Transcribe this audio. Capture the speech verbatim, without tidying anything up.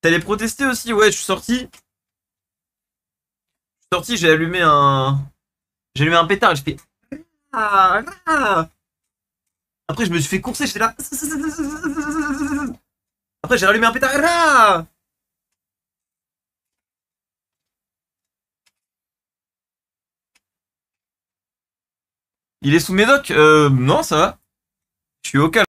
T'allais protester aussi? Ouais, je suis sorti. Je suis sorti, j'ai allumé un. J'ai allumé un pétard et j'ai fait. Ah, ah. Après, je me suis fait courser, j'étais là. Après, j'ai rallumé un pétard. Ah. Il est sous médoc? Euh, non, ça va. Je suis au calme.